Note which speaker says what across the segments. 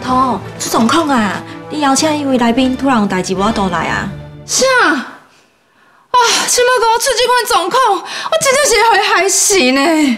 Speaker 1: 头出状况啊！你邀请一位来宾突然有代志无法度来啊？
Speaker 2: 啥？啊！现在给我出这款状况，我真正是会害死呢。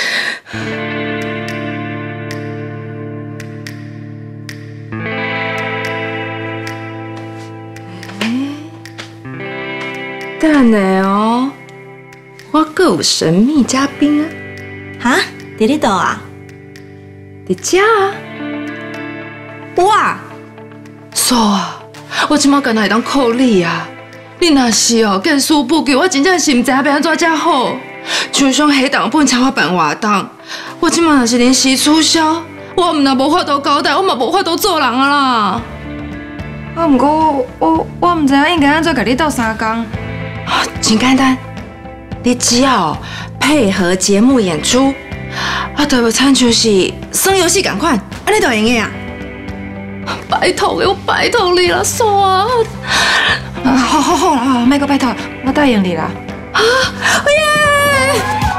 Speaker 2: 等下哦，我阁有神秘嘉宾啊！
Speaker 1: 哈？伫你倒啊？
Speaker 2: 伫遮啊？
Speaker 1: 有啊？
Speaker 2: 是啊，我即马敢若会当靠你啊！你若是哦见死不救，我真正是唔知影要安怎才好。就像黑党本插我办活动，我即马若是临时取消，我唔若无法度交代，我嘛无法度做人啊啦。啊，不过我唔知影应该安怎甲你斗相共。真简单，你只要配合节目演出，啊，就要参像是耍游戏同款，安尼就用个啊！拜托我拜托你啦，傻啊！好啦，莫阁拜托，我答应你啦。啊，耶！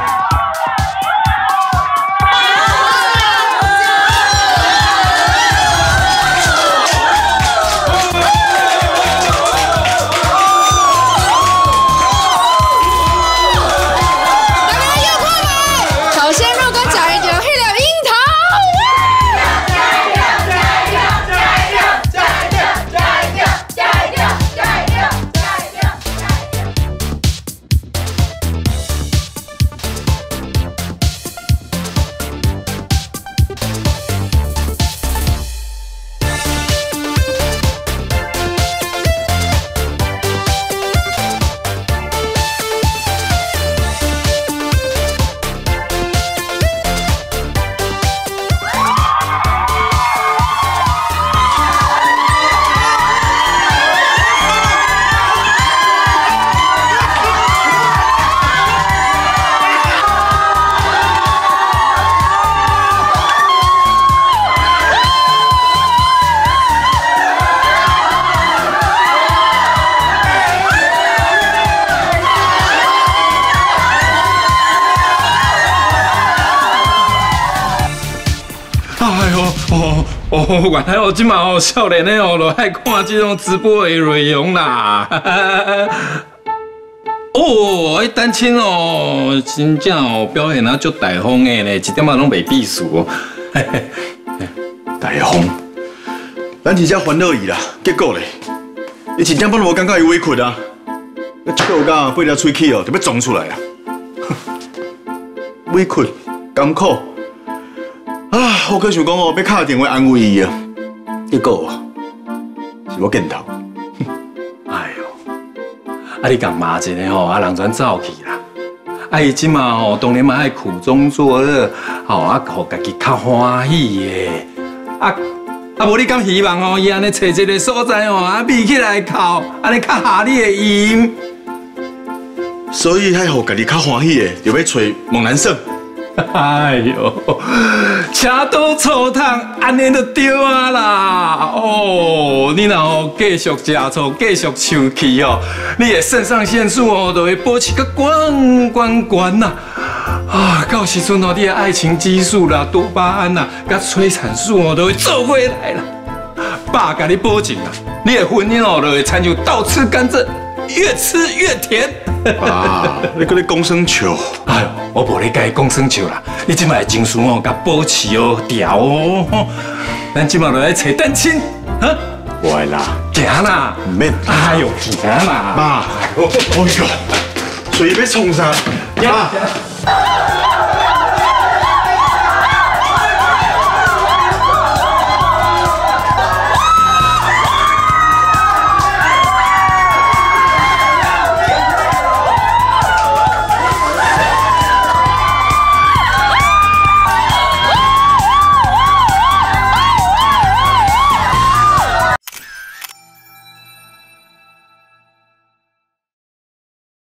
Speaker 3: 原来我今嘛少年的就爱看这种直播的内容啦。单亲真正表现啊足大方的呢，一点仔拢袂避暑哦。
Speaker 4: 大方，咱真正烦恼伊啦，结果咧，伊真正本无感觉伊委屈啊，结果甲八条喙齿就要撞出来啊，委屈、甘苦。我可想讲要敲电话安慰伊啊，结果是我见头。
Speaker 3: 哎呦，你甲骂一下人全走去啦。伊即嘛当然嘛爱苦中作乐，互家己较欢喜的。无你敢希望伊安尼找一个所在眯起来哭，安尼较合你的音。
Speaker 4: 所以迄互家己较欢喜的，就要找猛男胜。
Speaker 3: 哎呦，车倒醋桶，安尼就对啊啦！你若继续吃醋，继续生气你的肾上腺素就会保持个悬呐！到时阵你的爱情激素啦、多巴胺啦、甲催产素都会做回来啦。爸甲你保证啦，你的婚姻就会参像倒吃甘蔗，越吃越甜。
Speaker 4: 你搁咧讲生笑？
Speaker 3: 哎呦，我无咧甲你讲生笑啦，你即摆情绪甲保持调咱即摆就来找单亲，
Speaker 4: 我会啦，
Speaker 3: 行啦，
Speaker 4: 唔免。
Speaker 3: 哎呦，行啦，
Speaker 4: 妈，哎呦，所以要创啥？妈。